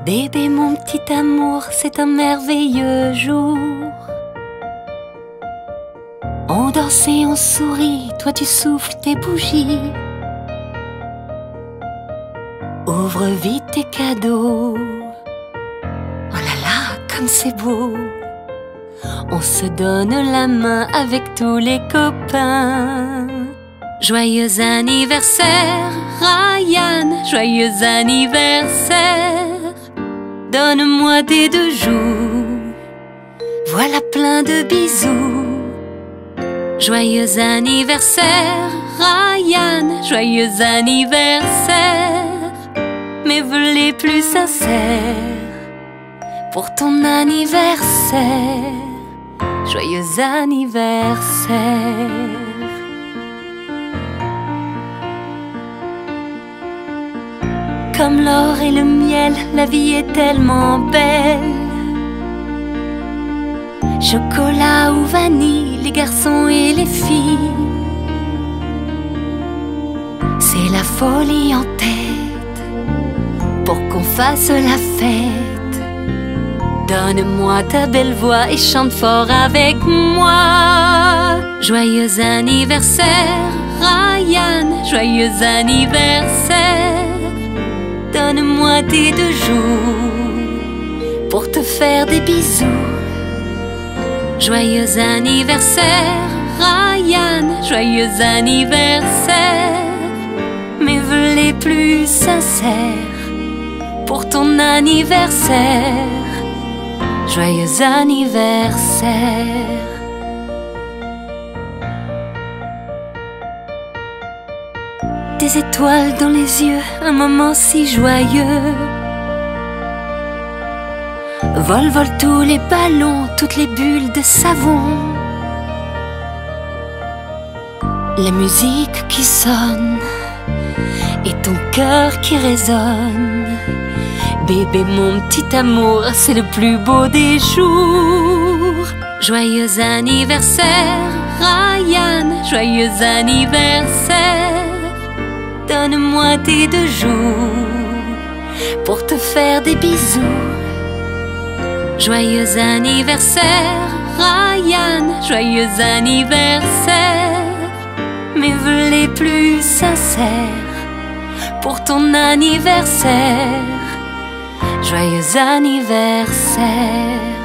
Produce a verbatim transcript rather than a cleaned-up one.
Bébé, mon petit amour, c'est un merveilleux jour. On danse et on sourit, toi tu souffles tes bougies. Ouvre vite tes cadeaux. Oh là là, comme c'est beau. On se donne la main avec tous les copains. Joyeux anniversaire, Ryan, joyeux anniversaire. Donne-moi des deux joues, voilà plein de bisous. Joyeux anniversaire, Ryan, joyeux anniversaire. Mes vœux les plus sincères pour ton anniversaire. Joyeux anniversaire. Comme l'or et le miel, la vie est tellement belle. Chocolat ou vanille, les garçons et les filles. C'est la folie en tête pour qu'on fasse la fête. Donne-moi ta belle voix et chante fort avec moi. Joyeux anniversaire, Ryan, joyeux anniversaire. Donne-moi tes deux joues pour te faire des bisous. Joyeux anniversaire, Ryan, joyeux anniversaire. Mes vœux les plus sincères pour ton anniversaire. Joyeux anniversaire. Des étoiles dans les yeux, un moment si joyeux. Vol, vol tous les ballons, toutes les bulles de savon. La musique qui sonne et ton cœur qui résonne. Bébé, mon petit amour, c'est le plus beau des jours. Joyeux anniversaire, Ryan, joyeux anniversaire. Donne-moi tes deux joues pour te faire des bisous. Joyeux anniversaire, Ryan, joyeux anniversaire. Mes vœux les plus sincères pour ton anniversaire. Joyeux anniversaire.